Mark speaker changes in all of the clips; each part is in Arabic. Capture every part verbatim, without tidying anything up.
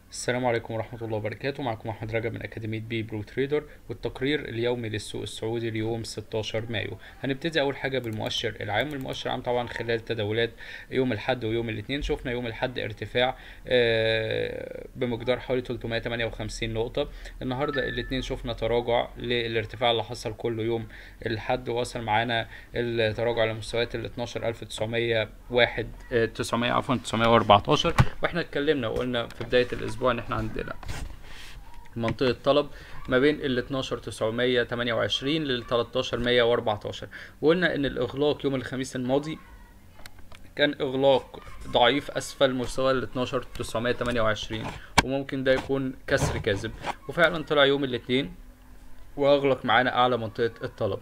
Speaker 1: السلام عليكم ورحمة الله وبركاته. معكم أحمد رجب من أكاديمية بي برو تريدر، والتقرير اليومي للسوق السعودي ليوم ستاشر مايو. هنبتدي أول حاجة بالمؤشر العام. المؤشر العام طبعا خلال تداولات يوم الأحد ويوم الاثنين شفنا يوم الأحد ارتفاع آه، بمقدار حوالي ثلاثمائة وثمانية وخمسين نقطة. النهاردة الاثنين شفنا تراجع للارتفاع اللي حصل كله يوم الأحد، وصل معانا التراجع لمستويات ال اتناشر ألف وتسعمائة وواحد تسعمائة عفوا تسعمائة وأربعتاشر. واحنا اتكلمنا وقلنا في بداية الأسبوع ان احنا عندنا منطقة طلب ما بين ال اتناشر ألف وتسعمائة وثمانية وعشرين لل تلتاشر ألف ومائة وأربعتاشر، وقلنا ان الاغلاق يوم الخميس الماضي كان اغلاق ضعيف اسفل مستوى ال اتناشر ألف وتسعمائة وثمانية وعشرين، وممكن ده يكون كسر كاذب. وفعلا طلع يوم الاثنين واغلق معانا اعلى منطقة الطلب،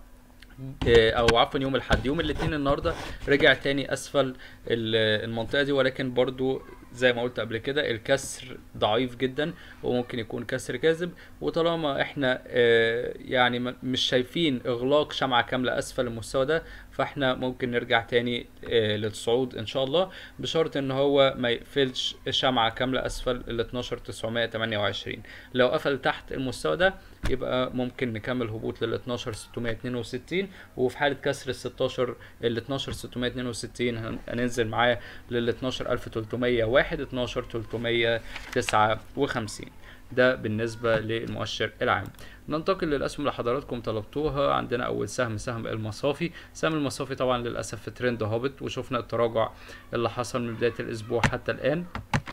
Speaker 1: او عفوا يوم الاحد. يوم الاثنين النهارده رجع تاني اسفل المنطقه دي، ولكن برضو زي ما قلت قبل كده الكسر ضعيف جدا وممكن يكون كسر كاذب. وطالما احنا يعني مش شايفين اغلاق شمعة كاملة اسفل المستوى ده، فاحنا ممكن نرجع تاني للصعود ان شاء الله، بشرط ان هو ما يقفلش شمعة كاملة اسفل ال اتناشر ألف وتسعمائة وثمانية وعشرين. لو قفل تحت المستوى ده يبقى ممكن نكمل هبوط لل اتناشر ألف وستمائة واثنين وستين، وفي حالة كسر ال ستاشر ال اتناشر ألف وستمائة واثنين وستين هننزل معاه لل اتناشر ألف وثلاثمائة وواحد اتناشر ألف وثلاثمائة وتسعة وخمسين. ده بالنسبة للمؤشر العام. ننتقل للأسهم اللي حضراتكم طلبتوها. عندنا أول سهم سهم المصافي. سهم المصافي طبعا للأسف في ترند هابط، وشفنا التراجع اللي حصل من بداية الأسبوع حتى الآن.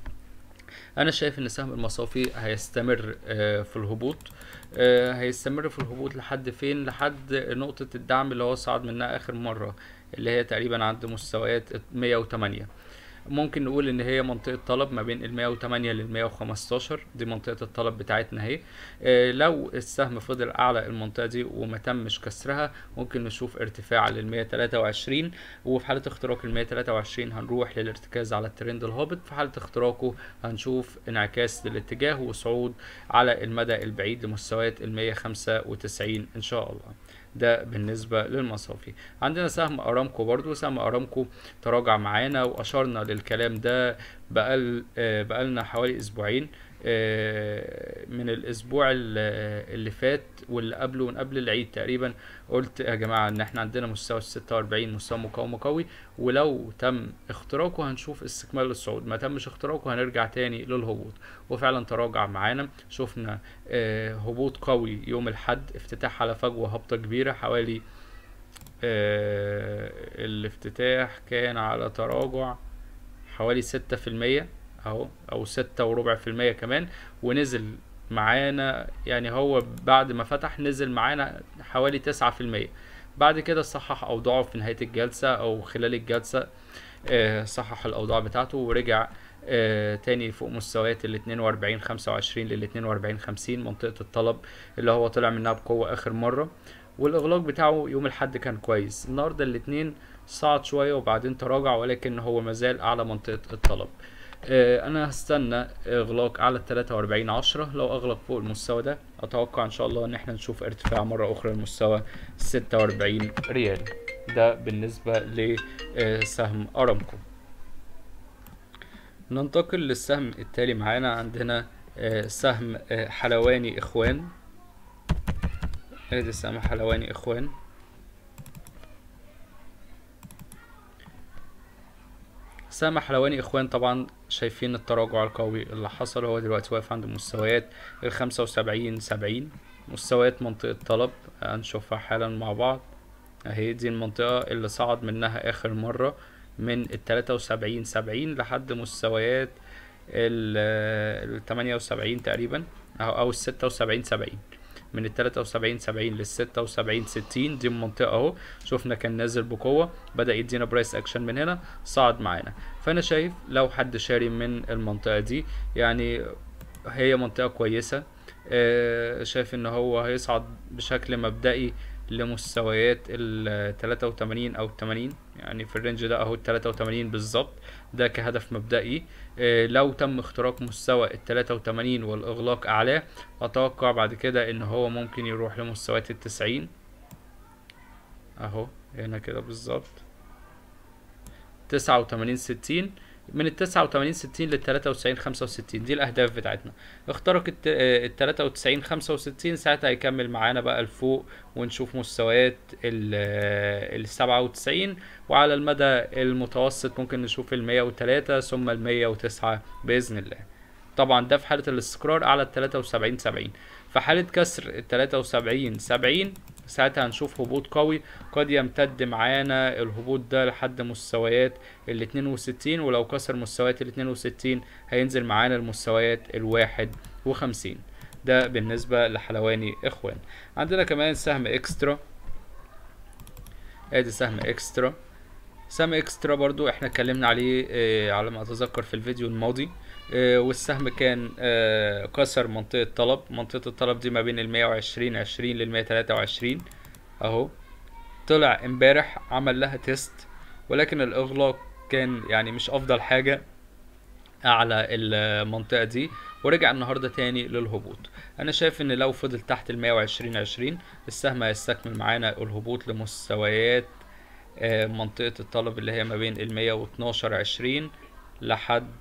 Speaker 1: انا شايف ان سهم المصافي هيستمر في الهبوط، هيستمر في الهبوط لحد فين؟ لحد نقطة الدعم اللي هو صعد منها اخر مرة، اللي هي تقريبا عند مستويات مائة وثمانية. ممكن نقول ان هي منطقة طلب ما بين ال مائة وثمانية لل مائة وخمستاشر، دي منطقة الطلب بتاعتنا اهي. اه لو السهم فضل اعلى المنطقة دي وما تمش كسرها، ممكن نشوف ارتفاع لل مائة وثلاثة وعشرين، وفي حالة اختراق ال مائة وثلاثة وعشرين هنروح للارتكاز على الترند الهابط. في حالة اختراقه هنشوف انعكاس للاتجاه وصعود على المدى البعيد لمستويات ال مائة وخمسة وتسعين ان شاء الله. ده بالنسبة للمصافي. عندنا سهم ارامكو برضو. سهم ارامكو تراجع معانا واشرنا للكلام ده بقال بقالنا حوالي اسبوعين، من الاسبوع اللي فات واللي قبله من قبل العيد تقريبا. قلت يا جماعة ان احنا عندنا مستوى ستة وأربعين مستوى مقاومة قوي، ولو تم اختراقه هنشوف استكمال للصعود، ما تمش اختراقه هنرجع تاني للهبوط. وفعلا تراجع معانا. شفنا هبوط قوي يوم الاحد، افتتاح على فجوة هبطة كبيرة حوالي آه الافتتاح كان على تراجع حوالي ستة في المية اهو، او ستة وربع في المية كمان، ونزل معانا. يعني هو بعد ما فتح نزل معانا حوالي تسعة في المية. بعد كده صحح اوضاعه في نهاية الجلسة او خلال الجلسة، آه صحح الاوضاع بتاعته ورجع آه تاني فوق مستويات ال اتنين وأربعين خمسة وعشرين لل اتنين وأربعين خمسين، منطقة الطلب اللي هو طلع منها بقوة اخر مرة. والاغلاق بتاعه يوم الاحد كان كويس. النهارده الاثنين صعد شويه وبعدين تراجع، ولكن هو مازال اعلى منطقه الطلب. آه انا هستنى اغلاق اعلى تلاتة وأربعين عشرة. لو اغلق فوق المستوى ده اتوقع ان شاء الله ان احنا نشوف ارتفاع مره اخرى لمستوى ستة وأربعين ريال. ده بالنسبه لسهم ارامكو. ننتقل للسهم التالي معانا. عندنا آه سهم آه حلواني اخوان. ادي سهم حلواني اخوان. سهم حلواني اخوان طبعا شايفين التراجع القوي اللي حصل. هو دلوقتي واقف عند مستويات ال خمسة وسبعين سبعين، مستويات منطقة طلب هنشوفها حالا مع بعض اهي. دي المنطقة اللي صعد منها اخر مرة من ال تلاتة وسبعين سبعين لحد مستويات ال تمانية وسبعين تقريبا او ال ستة وسبعين سبعين. من ال تلاتة وسبعين سبعين لل ستة وسبعين ستين دي المنطقة اهو. شفنا كان نازل بقوة، بدأ يدينا برايس اكشن من هنا، صعد معانا. فانا شايف لو حد شاري من المنطقة دي يعني هي منطقة كويسة. آه شايف ان هو هيصعد بشكل مبدئي لمستويات ال تلاتة وتمانين او تمانين، يعني في الرينج ده اهو ال تلاتة وتمانين بالظبط. ده كهدف مبدئي. آه لو تم اختراق مستوى ال تلاتة وتمانين والاغلاق اعلاه، اتوقع بعد كده ان هو ممكن يروح لمستويات ال تسعين اهو هنا كده بالظبط تسعة وتمانين ستين. من ال تسعة وتمانين ستين لل تلاتة وتسعين خمسة وستين، دي الاهداف بتاعتنا. اخترق ال تلاتة وتسعين خمسة وستين ساعتها هيكمل معانا بقى لفوق ونشوف مستويات ال سبعة وتسعين، وعلى المدى المتوسط ممكن نشوف ال مية وتلاتة ثم ال مية وتسعة باذن الله. طبعا ده في حالة الاستقرار على ال تلاتة وسبعين سبعين. في حالة كسر ال تلاتة وسبعين سبعين ساعتها هنشوف هبوط قوي قد يمتد معانا الهبوط ده لحد مستويات ال اتنين وستين، ولو كسر مستويات ال اتنين وستين هينزل معانا المستويات ال واحد وخمسين. ده بالنسبة لحلواني اخوان. عندنا كمان سهم اكسترا، ادي سهم اكسترا. سهم اكسترا برضو احنا اتكلمنا عليه اه على ما اتذكر في الفيديو الماضي، اه والسهم كان اه كسر منطقة طلب. منطقة الطلب دي ما بين ال مية وعشرين عشرين لل مية وتلاتة وعشرين اهو. طلع امبارح عمل لها تيست، ولكن الاغلاق كان يعني مش افضل حاجة اعلى المنطقة دي، ورجع النهاردة تاني للهبوط. انا شايف ان لو فضل تحت ال مية وعشرين عشرين السهم هيستكمل معانا الهبوط لمستويات منطقة الطلب اللي هي ما بين ال مية واتناشر عشرين لحد،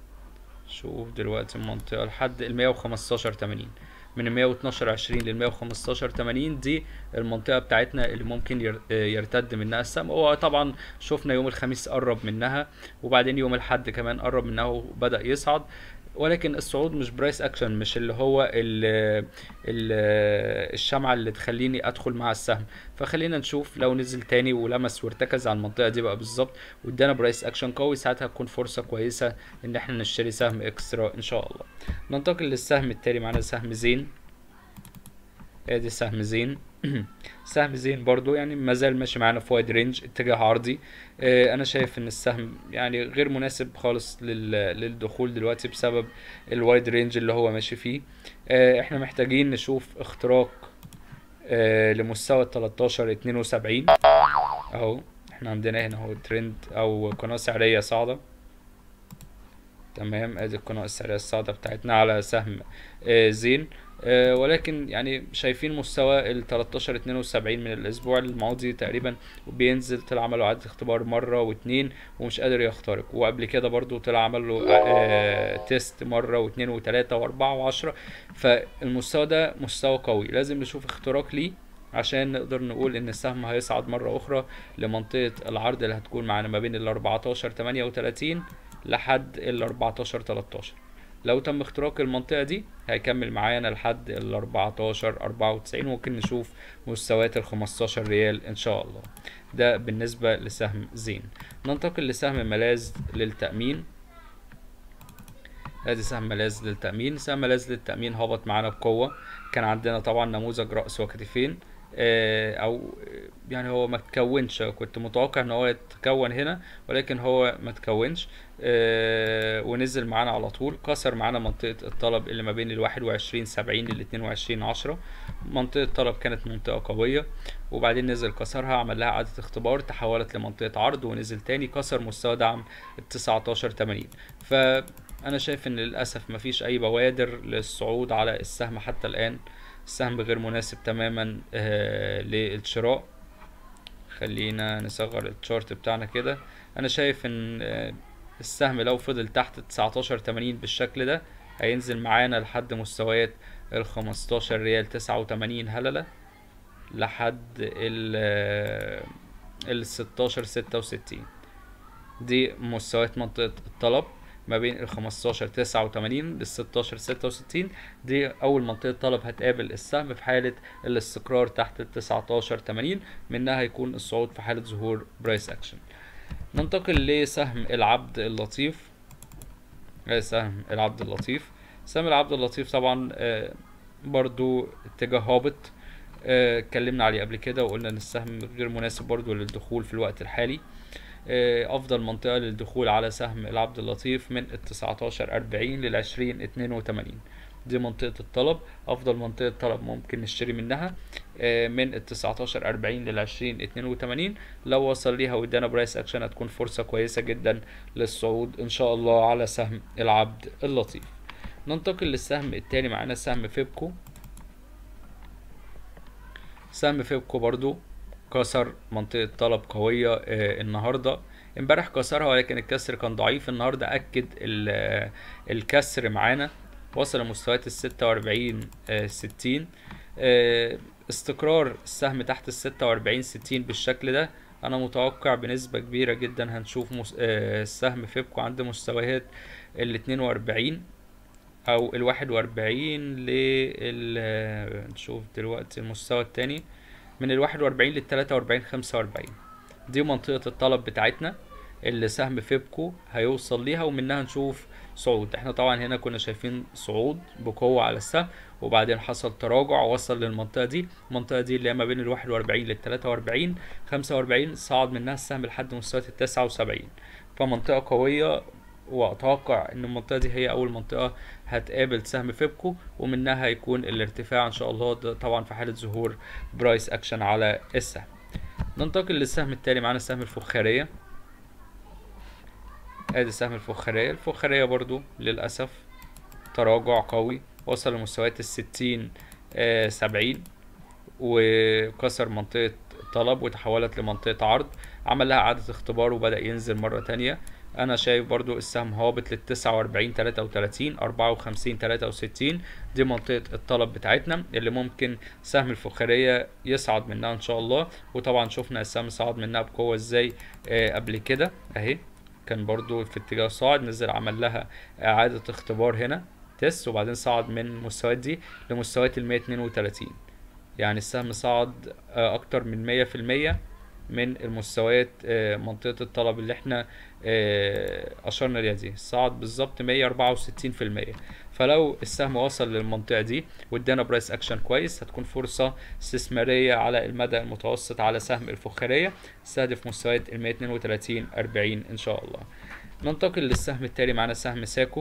Speaker 1: شوف دلوقتي المنطقة لحد ال مية وخمستاشر تمانين. من ال مية واتناشر عشرين لل مية وخمستاشر تمانين دي المنطقة بتاعتنا اللي ممكن يرتد منها السهم. هو طبعا شفنا يوم الخميس قرب منها، وبعدين يوم الحد كمان قرب منها وبدأ يصعد، ولكن الصعود مش برايس اكشن، مش اللي هو ال ال الشمعة اللي تخليني ادخل مع السهم. فخلينا نشوف لو نزل تاني ولمس وارتكز على المنطقة دي بقى بالظبط وادانا برايس اكشن قوي، ساعتها هتكون فرصة كويسة ان احنا نشتري سهم اكسترا ان شاء الله. ننتقل للسهم التالي معانا سهم زين. ادي سهم زين. سهم زين برضو يعني مازال ماشي معانا في وايد رينج، اتجاه عرضي. اه انا شايف ان السهم يعني غير مناسب خالص للدخول دلوقتي بسبب الوايد رينج اللي هو ماشي فيه. اه احنا محتاجين نشوف اختراق اه لمستوى تلتاشر اتنين وسبعين اهو. احنا عندنا هنا اهو ترند او قناة سعرية صاعدة. تمام، ادي القناة السعرية الصاعدة بتاعتنا على سهم اه زين. أه ولكن يعني شايفين مستوى ال تلتاشر اتنين وسبعين من الاسبوع الماضي تقريبا بينزل. طلع عمل له اعاده اختبار مره واتنين ومش قادر يخترق، وقبل كده برضو طلع عمل له أه تيست مره واتنين وتلاته واربعه وعشرة. فالمستوى ده مستوى قوي، لازم نشوف اختراق ليه عشان نقدر نقول ان السهم هيصعد مره اخرى لمنطقه العرض اللي هتكون معانا ما بين ال اربعتاشر تمانية وتلاتين لحد ال اربعتاشر تلتاشر. لو تم اختراق المنطقة دي هيكمل معانا لحد ال اربعتاشر اربعة وتسعين، ممكن نشوف مستويات ال خمستاشر ريال ان شاء الله. ده بالنسبة لسهم زين. ننتقل لسهم ملاذ للتأمين. ادي سهم ملاذ للتأمين. سهم ملاذ للتأمين هبط معانا بقوة. كان عندنا طبعا نموذج رأس وكتفين، او يعني هو ما تكونش، كنت متوقع ان هو يتكون هنا ولكن هو ما تكونش. اه ونزل معانا على طول، كسر معانا منطقة الطلب اللي ما بين ال واحد وعشرين سبعين لل اتنين وعشرين عشرة. منطقة الطلب كانت منطقة قوية، وبعدين نزل كسرها، عمل لها اعادة اختبار، تحولت لمنطقة عرض ونزل تاني كسر مستوى دعم ال تسعتاشر تمانين. فانا شايف ان للاسف مفيش اي بوادر للصعود على السهم حتى الان. السهم غير مناسب تماما آه للشراء. خلينا نصغر التشارت بتاعنا كده. انا شايف ان آه السهم لو فضل تحت تسعتاشر تمانين بالشكل ده هينزل معانا لحد مستويات ال خمستاشر ريال تسعة وتمانين هللة لحد ال آه ال ستاشر ستة وستين. دي مستويات منطقة الطلب ما بين ال خمستاشر تسعة وتمانين لل ستاشر ستة وستين. دي اول منطقة طلب هتقابل السهم في حالة الاستقرار تحت ال تسعتاشر تمانين، منها هيكون الصعود في حالة ظهور برايس اكشن. ننتقل لسهم العبد اللطيف. سهم العبد اللطيف. سهم العبد اللطيف طبعا برضو اتجاه هابط، اتكلمنا عليه قبل كده وقلنا ان السهم غير مناسب برضو للدخول في الوقت الحالي. افضل منطقة للدخول على سهم العبد اللطيف من ال تسعتاشر اربعين لل عشرين اتنين وتمانين. دي منطقة الطلب، افضل منطقة طلب ممكن نشتري منها من ال تسعتاشر اربعين لل عشرين اتنين وتمانين. لو وصل ليها وادانا برايس اكشن هتكون فرصة كويسة جدا للصعود ان شاء الله على سهم العبد اللطيف. ننتقل للسهم التاني معانا سهم فيبكو. سهم فيبكو برضو كسر منطقة طلب قوية آه النهاردة. امبارح كسرها ولكن الكسر كان ضعيف. النهارده اكد الكسر معانا، وصل لمستويات الستة واربعين ستين. استقرار السهم تحت الستة واربعين ستين بالشكل ده. انا متوقع بنسبة كبيرة جدا هنشوف السهم فيبكو عند مستويات ال اتنين واربعين او ال واحد واربعين لل نشوف دلوقتي المستوى التاني من ال واحد واربعين لل تلاتة واربعين خمسة واربعين. دي منطقة الطلب بتاعتنا اللي سهم فيبكو هيوصل ليها ومنها نشوف صعود. احنا طبعا هنا كنا شايفين صعود بقوة على السهم، وبعدين حصل تراجع وصل للمنطقة دي. المنطقة دي اللي هي ما بين ال واحد واربعين لل تلاتة واربعين خمسة واربعين، صعد منها السهم لحد مستويات ال تسعة وسبعين. فمنطقة قوية، واتوقع ان المنطقة دي هي اول منطقة هتقابل سهم فيبكو، ومنها هيكون الارتفاع ان شاء الله، طبعا في حالة ظهور برايس اكشن على السهم. ننتقل للسهم التالي معانا سهم الفخارية. ادي سهم الفخارية. الفخارية برضو للأسف تراجع قوي، وصل لمستويات الستين آه سبعين، وكسر منطقة طلب وتحولت لمنطقة عرض. عمل لها إعادة اختبار وبدأ ينزل مرة تانية. انا شايف برضو السهم هابط لل تسعة واربعين تلاتة وتلاتين اربعة وخمسين تلاتة وستين. دي منطقة الطلب بتاعتنا اللي ممكن سهم الفخارية يصعد منها ان شاء الله. وطبعا شفنا السهم صعد منها بقوة ازاي آه قبل كده اهي، كان برضو في اتجاه صاعد، نزل عمل لها اعادة اختبار هنا تيست، وبعدين صعد من المستويات دي لمستويات ال مية اتنين وتلاتين. يعني السهم صعد آه اكتر من مية في المية من المستويات آه منطقة الطلب اللي احنا آه اشرنا ليها دي، صعد بالظبط مية اربعة وستين في المية. فلو السهم وصل للمنطقة دي وادانا برايس اكشن كويس، هتكون فرصة استثمارية على المدى المتوسط على سهم الفخارية، استهدف مستويات ال مية اتنين وتلاتين اربعين ان شاء الله. ننتقل للسهم التالي معانا سهم ساكو.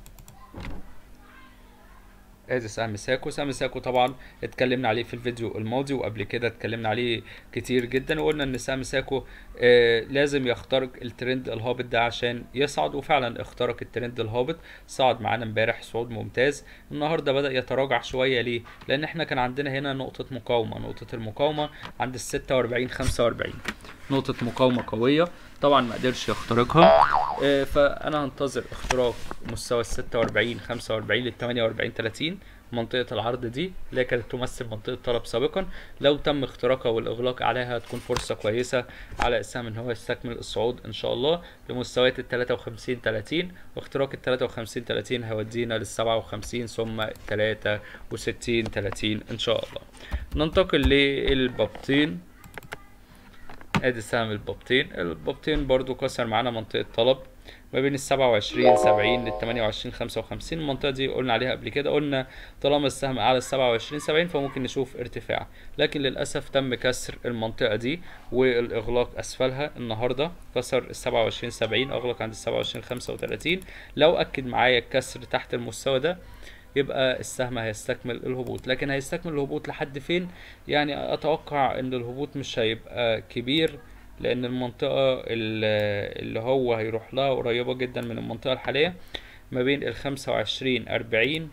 Speaker 1: ادي سهم ساكو. سهم ساكو طبعا اتكلمنا عليه في الفيديو الماضي، وقبل كده اتكلمنا عليه كتير جدا، وقلنا ان سهم ساكو آه لازم يخترق الترند الهابط ده عشان يصعد، وفعلا اخترق الترند الهابط، صعد معانا امبارح صعود ممتاز. النهارده بدأ يتراجع شويه. ليه؟ لان احنا كان عندنا هنا نقطة مقاومة، نقطة المقاومة عند ال ستة واربعين خمسة واربعين، نقطة مقاومة قوية، طبعا ما قدرش يخترقها. آه فانا هنتظر اختراق مستوى ال ستة واربعين خمسة واربعين لل تمانية واربعين تلاتين، منطقة العرض دي اللي كانت تمثل منطقة طلب سابقا. لو تم اختراقها والاغلاق عليها هتكون فرصة كويسة على السهم ان هو يستكمل الصعود ان شاء الله لمستويات ال تلاتة وخمسين تلاتين، واختراق ال تلاتة وخمسين تلاتين هيودينا لل سبعة وخمسين ثم ال تلاتة وستين تلاتين ان شاء الله. ننتقل للبابتين. ادي سهم البابتين. البابتين برضو كسر معانا منطقة طلب ما بين ال سبعة وعشرين سبعين لل تمانية وعشرين خمسة وخمسين. المنطقة دي قلنا عليها قبل كده، قلنا طالما السهم اعلى ال سبعة وعشرين سبعين فممكن نشوف ارتفاع، لكن للأسف تم كسر المنطقة دي والإغلاق أسفلها. النهاردة كسر ال سبعة وعشرين سبعين، أغلق عند ال سبعة وعشرين خمسة وتلاتين. لو أكد معايا الكسر تحت المستوى ده يبقى السهم هيستكمل الهبوط، لكن هيستكمل الهبوط لحد فين؟ يعني اتوقع ان الهبوط مش هيبقى كبير، لان المنطقة اللي هو هيروح لها قريبة جدا من المنطقة الحالية ما بين ال خمسة وعشرين اربعين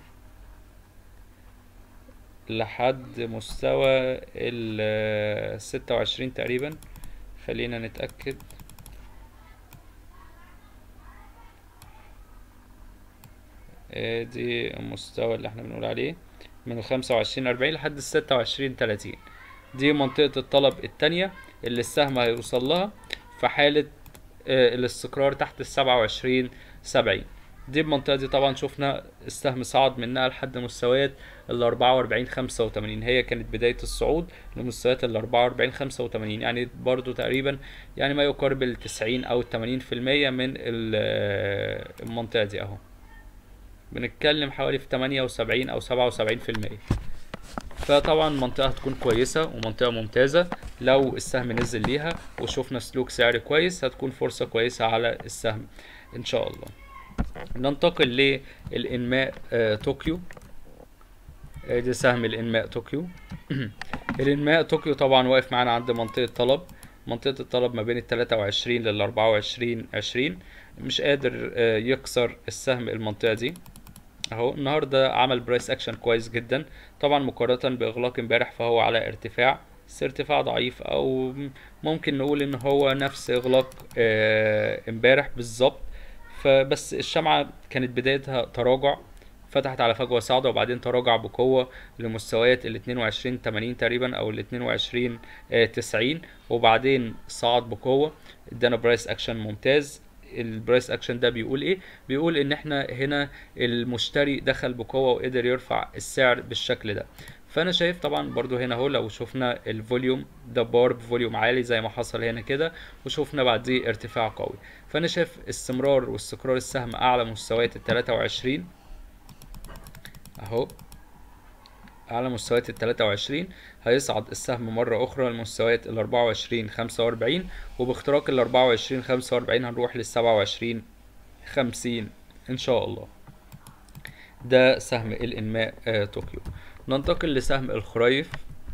Speaker 1: لحد مستوى ال ستة وعشرين تقريبا. خلينا نتأكد. دي المستوى اللي احنا بنقول عليه من الخمسة وعشرين اربعين لحد الستة وعشرين تلاتين. دي منطقة الطلب التانية اللي السهم هيوصل لها في حالة اه الاستقرار تحت السبعة وعشرين سبعين. دي المنطقة دي طبعا شفنا السهم صعد منها لحد مستويات ال اربعة واربعين خمسة وتمانين، هي كانت بداية الصعود لمستويات ال اربعة واربعين خمسة وتمانين، يعني برضو تقريبا يعني ما يقارب ال تسعين او تمانين في المية من المنطقة دي اهو، بنتكلم حوالي في تمانية وسبعين او سبعة وسبعين في المية. فطبعا منطقة هتكون كويسة ومنطقة ممتازة. لو السهم نزل ليها وشوفنا سلوك سعر كويس هتكون فرصة كويسة على السهم ان شاء الله. ننتقل للإنماء آه طوكيو. آه دي سهم الإنماء طوكيو. الإنماء طوكيو طبعا واقف معانا عند منطقة طلب، منطقة الطلب ما بين ال تلاتة وعشرين لل اربعة وعشرين عشرين، مش قادر آه يكسر السهم المنطقة دي اهو. النهارده عمل برايس اكشن كويس جدا، طبعا مقارنة باغلاق امبارح فهو على ارتفاع بس ارتفاع ضعيف، او ممكن نقول ان هو نفس اغلاق آه، امبارح بالظبط. فبس الشمعة كانت بدايتها تراجع، فتحت على فجوة صاعدة وبعدين تراجع بقوة لمستويات ال اتنين وعشرين تمانين تقريبا او ال اتنين وعشرين تسعين، وبعدين صعد بقوة، ادانا برايس اكشن ممتاز. البرايس اكشن ده بيقول ايه؟ بيقول ان احنا هنا المشتري دخل بقوة وقدر يرفع السعر بالشكل ده. فانا شايف طبعا برضو هنا اهو لو شفنا الفوليوم ده بار بفوليوم عالي زي ما حصل هنا كده، وشوفنا بعديه ارتفاع قوي. فانا شايف استمرار واستقرار السهم اعلى مستويات ال تلاتة وعشرين اهو، اعلى مستويات ال تلاتة وعشرين. هيصعد السهم مرة اخرى لمستويات ال اربعة وعشرين خمسة واربعين، وباختراق ال اربعة وعشرين خمسة واربعين هنروح لل سبعة وعشرين خمسين ان شاء الله. ده سهم الانماء آه طوكيو. ننتقل لسهم الخريف.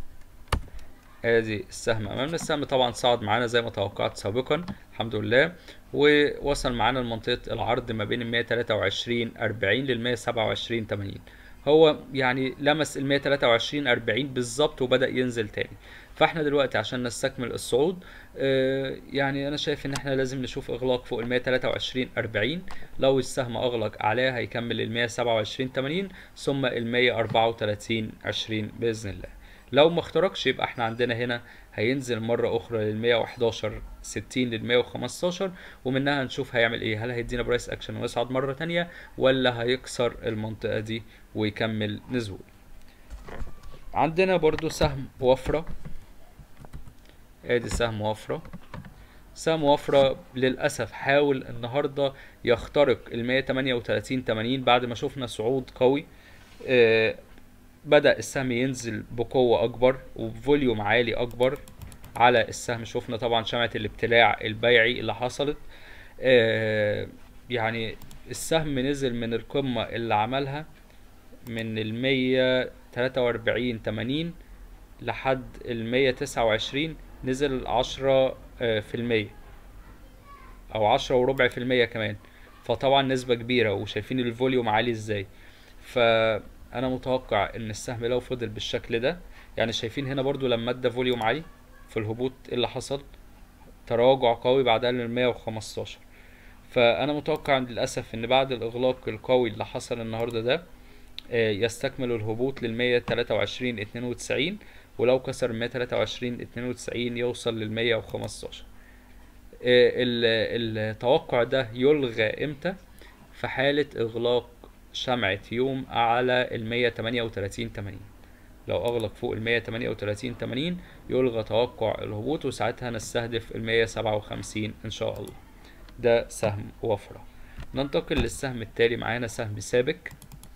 Speaker 1: ادي السهم امامنا. السهم طبعا صعد معانا زي ما توقعت سابقا الحمد لله، ووصل معانا لمنطقة العرض ما بين ال مية تلاتة وعشرين اربعين لل مية سبعة وعشرين تمانين. هو يعني لمس ال مية تلاتة وعشرين اربعين بالظبط وبدأ ينزل تاني. فاحنا دلوقتي عشان نستكمل الصعود آه يعني انا شايف ان احنا لازم نشوف اغلاق فوق ال مية تلاتة وعشرين اربعين. لو السهم اغلق اعلاه هيكمل ال مية سبعة وعشرين تمانين ثم ال مية اربعة وتلاتين عشرين باذن الله. لو ما اخترقش يبقى احنا عندنا هنا هينزل مرة اخرى لل مية وحداشر ستين لل مية وخمستاشر، ومنها هنشوف هيعمل ايه، هل هيدينا برايس اكشن ويصعد مرة تانية ولا هيكسر المنطقة دي ويكمل نزول. عندنا برضو سهم وفرة. ادي سهم وفرة. سهم وفرة للأسف حاول النهاردة يخترق ال مية تمانية وتلاتين تمانين بعد ما شفنا صعود قوي. اه بدأ السهم ينزل بقوة أكبر وبفوليوم عالي أكبر على السهم. شفنا طبعا شمعة الابتلاع البيعي اللي حصلت. آه يعني السهم نزل من القمة اللي عملها من ال مية تلاتة واربعين تمانين لحد ال مية تسعة وعشرين، نزل عشرة في المية أو عشرة وربع في المية كمان. فطبعا نسبة كبيرة، وشايفين الفوليوم عالي ازاي. ف انا متوقع ان السهم لو فضل بالشكل ده، يعني شايفين هنا برضو لما ادى فوليوم عالي في الهبوط ايه اللي حصل؟ تراجع قوي بعدها لل مية وخمستاشر. فانا متوقع للاسف ان بعد الاغلاق القوي اللي حصل النهارده ده يستكمل الهبوط لل مية تلاتة وعشرين اتنين وتسعين، ولو كسر مية تلاتة وعشرين اتنين وتسعين يوصل لل مية وخمستاشر. التوقع ده يلغى امتى؟ في حالة اغلاق شمعة يوم على ال مية تمانية وتلاتين تمانين. لو اغلق فوق ال مية تمانية وتلاتين تمانين يلغى توقع الهبوط، وساعتها نستهدف ال مية سبعة وخمسين ان شاء الله. ده سهم وفرة. ننتقل للسهم التالي معانا سهم سابك.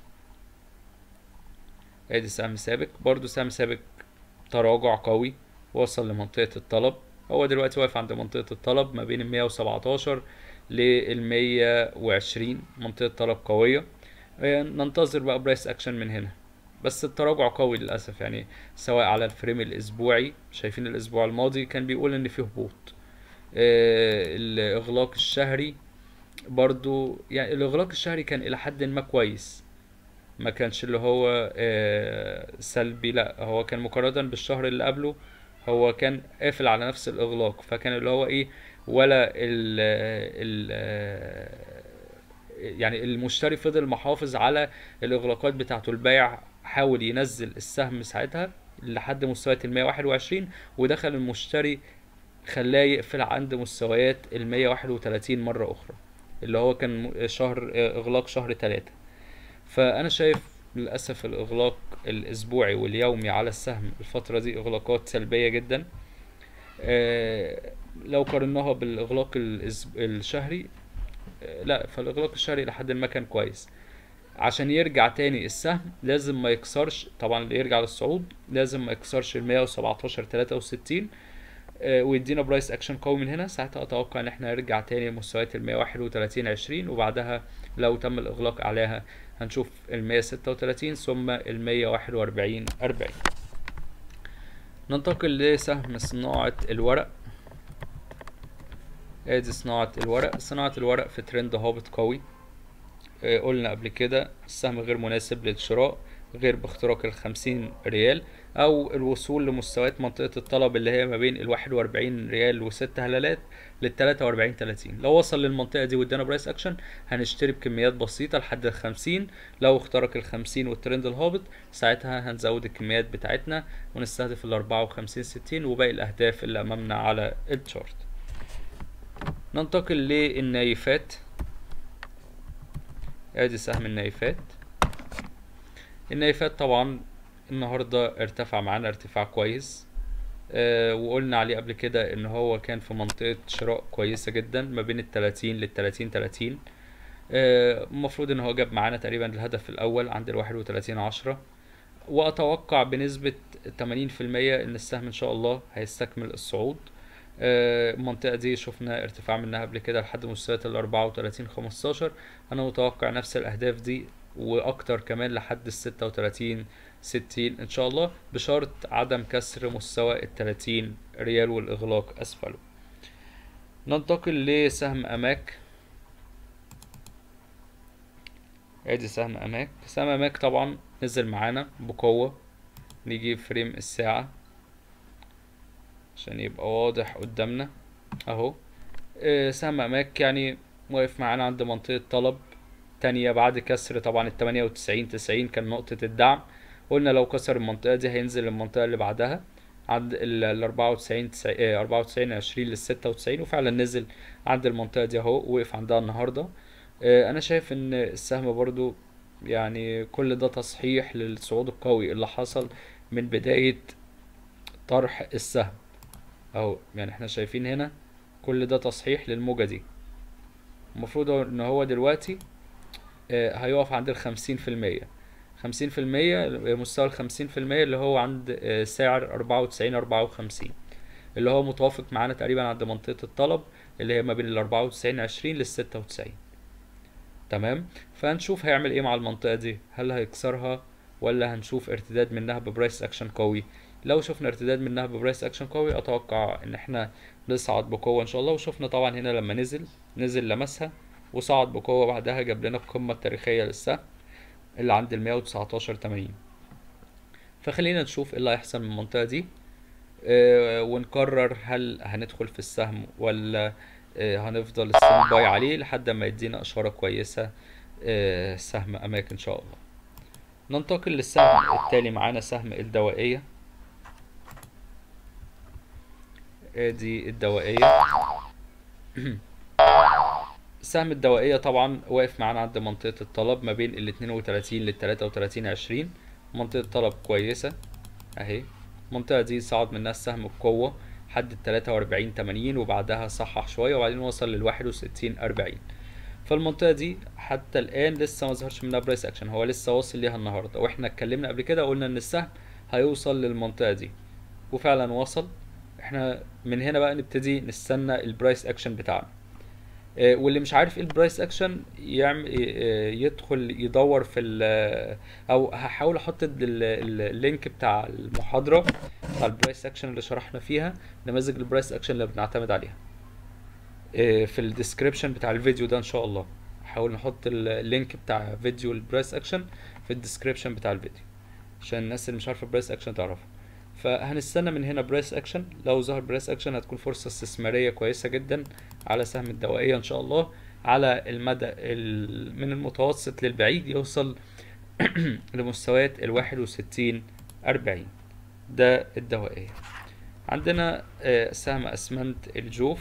Speaker 1: ادي سهم سابك، برضو سهم سابك تراجع قوي وصل لمنطقة الطلب. هو دلوقتي واقف عند منطقة الطلب ما بين ال مية وسبعتاشر لل مية وعشرين، منطقة طلب قوية. ننتظر بقى برايس اكشن من هنا، بس التراجع قوي للاسف. يعني سواء على الفريم الاسبوعي، شايفين الاسبوع الماضي كان بيقول ان فيه هبوط. آه الاغلاق الشهري برضو، يعني الاغلاق الشهري كان الى حد ما كويس، ما كانش اللي هو آه سلبي، لا هو كان مقارنة بالشهر اللي قبله هو كان قافل على نفس الاغلاق. فكان اللي هو ايه، ولا ال ال يعني المشتري فضل محافظ على الاغلاقات بتاعته. البائع حاول ينزل السهم ساعتها لحد مستويات ال مية واحد وعشرين، ودخل المشتري خلاه يقفل عند مستويات ال مية واحد وتلاتين مرة اخرى، اللي هو كان شهر اغلاق شهر تلاتة. فانا شايف للاسف الاغلاق الاسبوعي واليومي على السهم الفترة دي اغلاقات سلبية جدا. آه لو قارناها بالاغلاق الشهري، لا فالاغلاق الشهري لحد ما كان كويس. عشان يرجع تاني السهم لازم ما يكسرش، طبعا اللي يرجع للصعود لازم ما يكسرش ال مية وسبعتاشر تلاتة وستين آه ويدينا برايس اكشن قوي من هنا. ساعتها اتوقع ان احنا نرجع تاني لمستويات ال مية واحد وتلاتين عشرين، وبعدها لو تم الاغلاق عليها هنشوف ال مية ستة وتلاتين ثم ال مية واحد واربعين اربعين. ننتقل لسهم صناعة الورق. ادي صناعة الورق. صناعة الورق في ترند هابط قوي. اه قلنا قبل كده السهم غير مناسب للشراء، غير باختراق الخمسين ريال، او الوصول لمستويات منطقة الطلب اللي هي ما بين الواحد واربعين ريال وست هلالات للتلاتة واربعين تلاتين. لو وصل للمنطقة دي وادانا برايس اكشن هنشتري بكميات بسيطة لحد الخمسين. لو اخترق الخمسين والترند الهابط ساعتها هنزود الكميات بتاعتنا ونستهدف الاربعة وخمسين ستين وباقي الاهداف اللي امامنا على الشارت. ننتقل للنايفات. ادي سهم النايفات. النايفات طبعا النهارده ارتفع معانا ارتفاع كويس، آه وقلنا عليه قبل كده ان هو كان في منطقة شراء كويسة جدا ما بين التلاتين للتلاتين تلاتين. المفروض آه ان هو جاب معانا تقريبا الهدف الاول عند الواحد وتلاتين عشرة، واتوقع بنسبة تمانين في المية ان السهم ان شاء الله هيستكمل الصعود. آه المنطقة دي شفنا ارتفاع منها قبل كده لحد مستويات ال اربعة وتلاتين خمستاشر. انا متوقع نفس الاهداف دي واكتر كمان لحد ال ستة وتلاتين ستين ان شاء الله، بشرط عدم كسر مستوى ال تلاتين ريال والاغلاق اسفله. ننتقل لسهم اماك. ادي سهم اماك. سهم اماك طبعا نزل معانا بقوة. نيجي فريم الساعة عشان يبقى واضح قدامنا اهو. آه سهم اماك يعني واقف معانا عند منطقة طلب تانية بعد كسر طبعا ال تمانية وتسعين تسعين كان نقطة الدعم. قلنا لو كسر المنطقة دي هينزل المنطقة اللي بعدها عند ال اربعة وتسعين اربعة وتسعين عشرين لل ستة وتسعين، وفعلا نزل عند المنطقة دي اهو وقف عندها النهاردة. آه انا شايف ان السهم برضو يعني كل ده تصحيح للصعود القوي اللي حصل من بداية طرح السهم اهو. يعني احنا شايفين هنا كل ده تصحيح للموجة دي. المفروض ان هو دلوقتي آه هيقف عند الخمسين في المية. خمسين في المية مستوى الخمسين في المية اللي هو عند آه سعر اربعة وتسعين اربعة وخمسين، اللي هو متوافق معانا تقريبا عند منطقة الطلب اللي هي ما بين ال اربعة وتسعين عشرين لل ستة وتسعين. تمام. فهنشوف هيعمل ايه مع المنطقة دي، هل هيكسرها ولا هنشوف ارتداد منها ببرايس اكشن قوي. لو شفنا ارتداد منها ببرايس اكشن قوي اتوقع ان احنا نصعد بقوة ان شاء الله. وشفنا طبعا هنا لما نزل نزل لمسها وصعد بقوة، بعدها جاب لنا القمة التاريخية للسهم اللي عند ال مية وتسعتاشر تمانين. فخلينا نشوف ايه اللي هيحصل من المنطقة دي اه ونقرر هل هندخل في السهم ولا اه هنفضل ستاند باي عليه لحد ما يدينا اشارة كويسة اه سهم اماك ان شاء الله. ننتقل للسهم التالي معانا سهم الدوائية. ادي الدوائية. سهم الدوائية طبعا واقف معانا عند منطقة الطلب ما بين ال اتنين وتلاتين لل تلاتة وتلاتين عشرين. منطقة طلب كويسة اهي. المنطقة دي صعد منها السهم بقوة حد ال تلاتة واربعين تمانين وبعدها صحح شوية وبعدين وصل لل واحد وستين اربعين. فالمنطقة دي حتى الآن لسه ما ظهرش منها برايس اكشن، هو لسه واصل ليها النهاردة، واحنا اتكلمنا قبل كده قلنا ان السهم هيوصل للمنطقة دي وفعلا وصل. احنا من هنا بقى نبتدي نستنى البرايس اكشن بتاعنا. اه واللي مش عارف ايه البرايس اكشن يعمل اه يدخل يدور في ال او هحاول احط اللينك بتاع المحاضرة بتاع البرايس اكشن اللي شرحنا فيها نماذج البرايس اكشن اللي بنعتمد عليها اه في الديسكريبشن بتاع الفيديو ده ان شاء الله. هحاول نحط اللينك بتاع فيديو البرايس اكشن في الديسكريبشن بتاع الفيديو عشان الناس اللي مش عارفه برايس اكشن تعرفها. فهنستنى من هنا برايس اكشن. لو ظهر برايس اكشن هتكون فرصة استثمارية كويسة جدا على سهم الدوائية ان شاء الله على المدى من المتوسط للبعيد يوصل لمستويات ال واحد وستين اربعين. ده الدوائية. عندنا سهم اسمنت الجوف.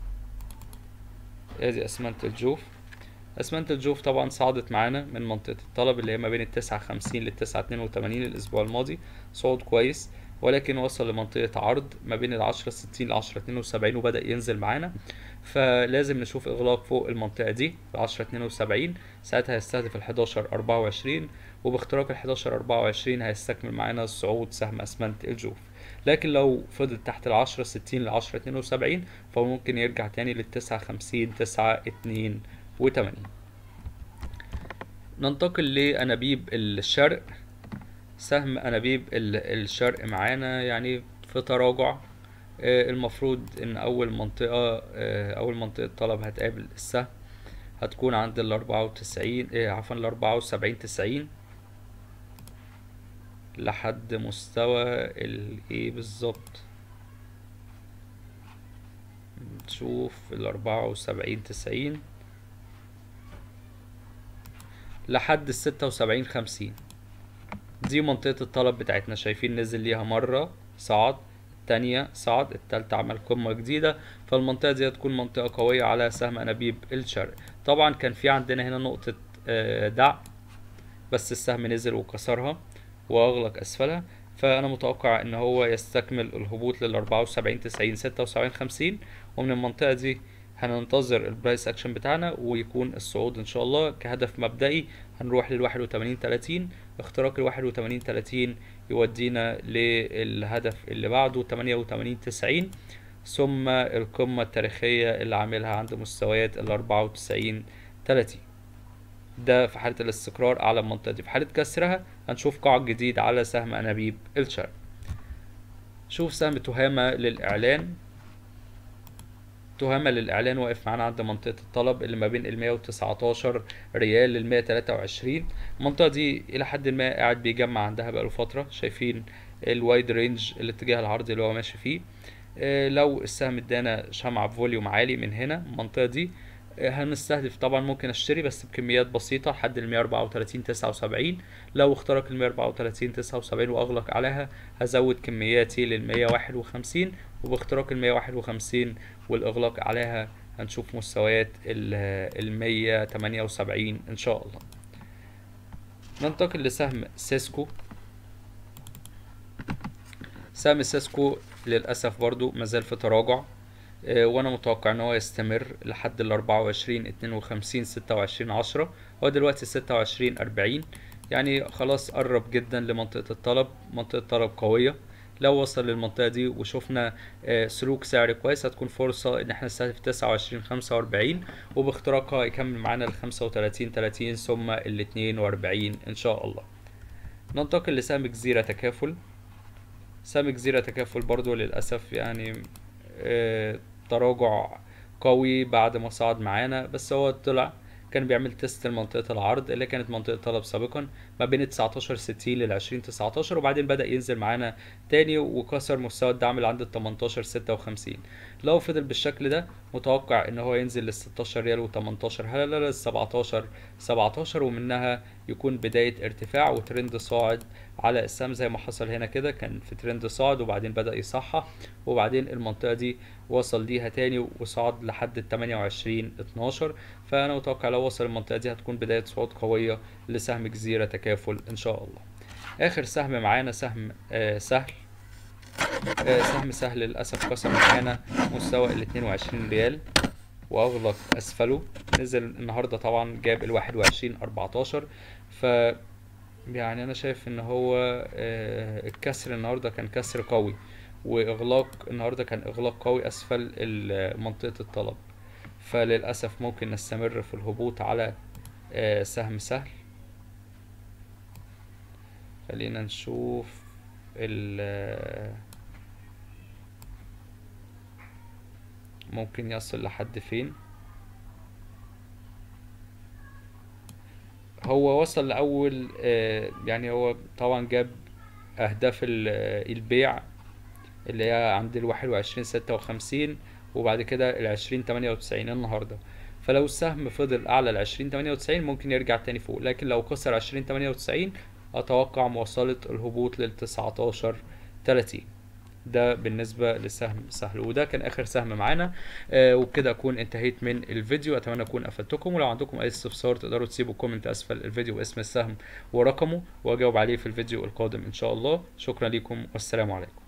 Speaker 1: ادي اسمنت الجوف. اسمنت الجوف طبعا صعدت معانا من منطقة الطلب اللي هي ما بين التسعة خمسين للتسعة اتنين وتمانين الاسبوع الماضي، صعود كويس، ولكن وصل لمنطقة عرض ما بين العشرة ستين لعشرة اتنين وسبعين وبدأ ينزل معانا. فلازم نشوف اغلاق فوق المنطقة دي العشرة اتنين وسبعين، ساعتها هيستهدف الحداشر اربعة وعشرين، وباختراق الحداشر اربعة وعشرين هيستكمل معانا الصعود سهم اسمنت الجوف. لكن لو فضل تحت العشرة ستين لعشرة اتنين وسبعين فممكن يرجع تاني للتسعة خمسين تسعة اتنين وتمانين. ننتقل لأنابيب الشرق. سهم أنابيب الشرق معانا يعني في تراجع. المفروض ان اول منطقة اول منطقة طلب هتقابل السهم هتكون عند ال اربعة وتسعين عفوا ال اربعة وسبعين تسعين. لحد مستوى الايه بالظبط، نشوف الاربعة وسبعين تسعين لحد الستة وسبعين خمسين. دي منطقة الطلب بتاعتنا، شايفين نزل ليها مرة صعد، التانية صعد، التالتة عمل قمة جديدة. فالمنطقة دي هتكون منطقة قوية على سهم أنابيب الشرق. طبعا كان في عندنا هنا نقطة دعم، بس السهم نزل وكسرها واغلق اسفلها، فانا متوقع ان هو يستكمل الهبوط لل اربعة وسبعين تسعين ستة وسبعين خمسين، ومن المنطقة دي هننتظر البرايس اكشن بتاعنا ويكون الصعود ان شاء الله. كهدف مبدئي هنروح لل واحد وتمانين تلاتين، اختراق ال واحد وتمانين تلاتين يودينا للهدف اللي بعده تمانية وتمانين تسعين، ثم القمة التاريخية اللي عاملها عند مستويات ال اربعة وتسعين تلاتين. ده في حالة الاستقرار أعلى المنطقة دي. في حالة كسرها هنشوف قاع جديد على سهم أنابيب الشرق. شوف سهم تهامة للإعلان. تهامة للإعلان واقف معانا عند منطقة الطلب اللي ما بين ال مية وتسعتاشر ريال لل مية تلاتة وعشرين. المنطقة دي إلى حد ما قاعد بيجمع عندها بقاله فترة، شايفين الوايد رينج الاتجاه العرضي اللي هو ماشي فيه. اه لو السهم ادانا شمعة بفوليوم عالي من هنا المنطقة دي، هنستهدف طبعا ممكن اشتري بس بكميات بسيطة لحد ال مية اربعة وتلاتين تسعة وسبعين. لو اخترق ال مية اربعة وتلاتين تسعة وسبعين واغلق عليها هزود كمياتي لل مية واحد وخمسين، وباختراق ال مية واحد وخمسين والاغلاق عليها هنشوف مستويات ال مية تمانية وسبعين ان شاء الله. ننتقل لسهم سيسكو. سهم سيسكو للأسف برضو مازال في تراجع، وانا متوقع ان هو يستمر لحد ال اربعة وعشرين اتنين وخمسين ستة وعشرين عشرة. هو دلوقتي ستة وعشرين اربعين، يعني خلاص قرب جدا لمنطقة الطلب. منطقة طلب قوية، لو وصل للمنطقة دي وشوفنا سلوك سعر كويس هتكون فرصة ان احنا نستهدف تسعة وعشرين خمسة واربعين، وباختراقها يكمل معانا ال خمسة وتلاتين تلاتين ثم ال اتنين واربعين ان شاء الله. ننتقل لسهم جزيرة تكافل. سهم جزيرة تكافل برضو للأسف يعني اه تراجع قوي بعد ما صعد معانا، بس هو طلع كان بيعمل تيست لمنطقة العرض اللي كانت منطقة طلب سابقا ما بين تسعتاشر ستين لل عشرين تسعتاشر، وبعدين بدأ ينزل معانا تاني وكسر مستوى الدعم اللي عند ال تمنتاشر ستة وخمسين. لو فضل بالشكل ده متوقع ان هو ينزل لل ستاشر ريال و18 هلا لل سبعتاشر سبعتاشر، ومنها يكون بداية ارتفاع وترند صاعد على السهم زي ما حصل هنا كده. كان في ترند صاعد وبعدين بدأ يصحح، وبعدين المنطقة دي وصل ليها تاني وصعد لحد ال تمانية وعشرين اتناشر. فأنا متوقع لو وصل المنطقة دي هتكون بداية صعود قوية لسهم جزيرة تكافل إن شاء الله. آخر سهم معانا سهم آه سهل. آه سهم سهل للأسف كسر معانا مستوى ال اتنين وعشرين ريال وأغلق أسفله. نزل النهاردة طبعا جاب ال واحد وعشرين اربعتاشر. ف يعني انا شايف ان هو الكسر النهارده كان كسر قوي، واغلاق النهارده كان اغلاق قوي اسفل منطقة الطلب، فللاسف ممكن نستمر في الهبوط على سهم سهل. خلينا نشوف ممكن يصل لحد فين. هو وصل لأول يعني هو طبعا جاب أهداف البيع اللي هي عند ال واحد وعشرين ستة وخمسين، وبعد كده ال عشرين تمانية وتسعين النهارده. فلو السهم فضل أعلى ال عشرين تمانية وتسعين ممكن يرجع تاني فوق، لكن لو كسر عشرين تمانية وتسعين أتوقع مواصلة الهبوط لل تسعتاشر تلاتين. ده بالنسبة لسهم سهل، وده كان اخر سهم معانا. آه وبكده اكون انتهيت من الفيديو. اتمنى اكون افدتكم، ولو عندكم اي استفسار تقدروا تسيبوا كومنت اسفل الفيديو باسم السهم ورقمه واجاوب عليه في الفيديو القادم ان شاء الله. شكرا لكم والسلام عليكم.